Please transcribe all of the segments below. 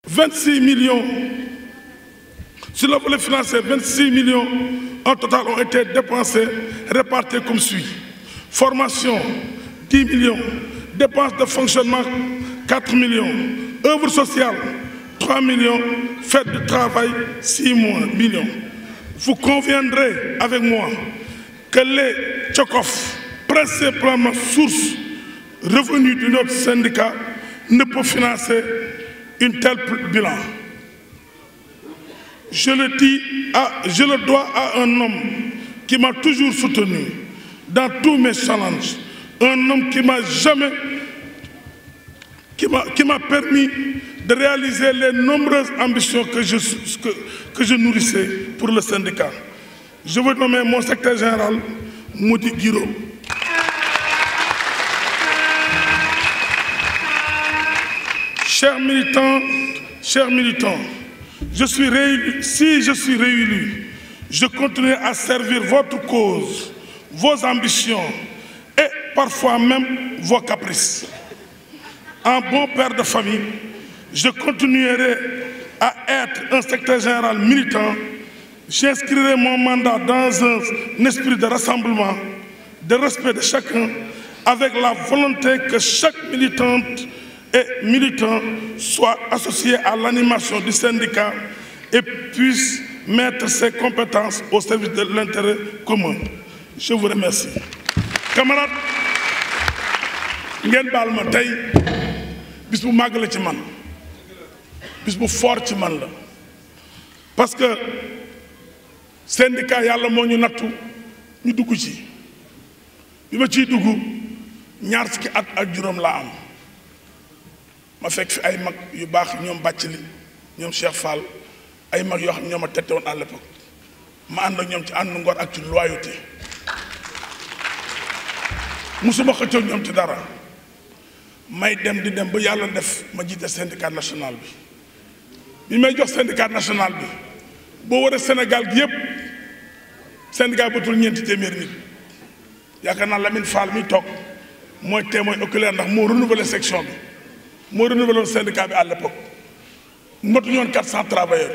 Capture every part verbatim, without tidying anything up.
vingt-six millions. Sur le volet financier, vingt-six millions en total ont été dépensés, répartis comme suit. Formation, dix millions. Dépenses de fonctionnement, quatre millions. Œuvres sociales, trois millions. Fête du travail, six millions. Vous conviendrez avec moi que les Tchokov, principalement source revenus de notre syndicat, ne peuvent financer une telle bilan. Je le dis, à, je le dois à un homme qui m'a toujours soutenu dans tous mes challenges, un homme qui m'a jamais, qui m'a, qui m'a permis de réaliser les nombreuses ambitions que je, que, que je nourrissais pour le syndicat. Je veux nommer mon secrétaire général, Moudi Guiro. Chers militants, chers militants, je suis réélu, si je suis réélu, je continuerai à servir votre cause, vos ambitions et parfois même vos caprices. En bon père de famille, je continuerai à être un secrétaire général militant. J'inscrirai mon mandat dans un esprit de rassemblement, de respect de chacun, avec la volonté que chaque militante et militant soit associé à l'animation du syndicat et puisse mettre ses compétences au service de l'intérêt commun. Je vous remercie. Camarades, ngeen baal ma tey bis bu màgg la ci man bis bu fort ci man la parce que syndicat yàlla moo ñu nattu ñu dugg ci bi ma ciy dugg ñaar fukki at ak juróom laa am ma fekk fi ay mag yu baax ñoom Bàccali ñoom Cheikh Fall ay mag yoo xam ne ñoo ma tette woon à l'époque ma ànd ak ñoom ci ànd ngor ak ci loyauté musuma xëccoo ñoom ci dara may dem di dem ba yàlla def ma jiite syndicat national bi bi may jox syndicat national bi boo waree Sénégal gi yëpp syndicat batul ñeenti téeméer nit yaakaar naa Lamine Fall mi toog mooy témoin oculaire ndax moo renouvelé section bi moo renouvelé syndicat bi à l'époque motu ñoon quatre cents travailleurs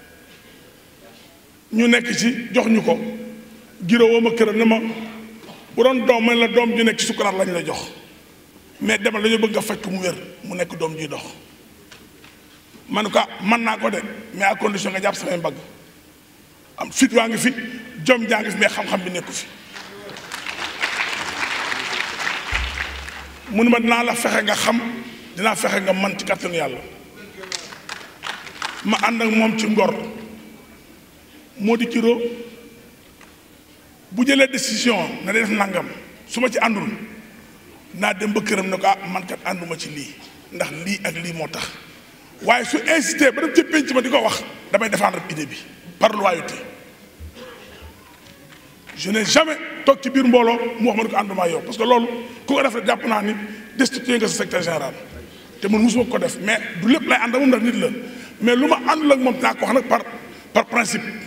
ñu nekk ci jox ñu ko giro woo ma këram ne ma bu doon doom man la doom ju nekk ci sukkuraat lañ la jox mais demal dañoo bëgg a faj ko mu wér mu nekk doom juy dox man ko mën naa ko de mais à condition nga jàpp samay mbagg am fit waa ngi fi jom jaa ngi fi mais xam-xam bi nekku fi mu ne ma dinaa la fexe nga xam dinaa fexe nga man ci kàttanu yàlla ma ànd ak moom ci ngor moo di kiro bu jëlee décision na def nangam su ma ci àndul naa dem ba këram ne ko ah man kat ànduma ci lii ndax lii ak lii moo tax waaye su incité ba dem ci penc ma di ko wax damay défendre idée bi par loyauté je n'ai jamais toog ci biir mbooloo mu wax ma ne ko ànduma yow parce que loolu ku ko def rek jàpp naa ni destitué nga sa secrétaire général te man mosuma ko def mais du lépp lay ànd ak moom ndax nit la mais lu ma àndul ak moom dinaa ko wax nag par par principe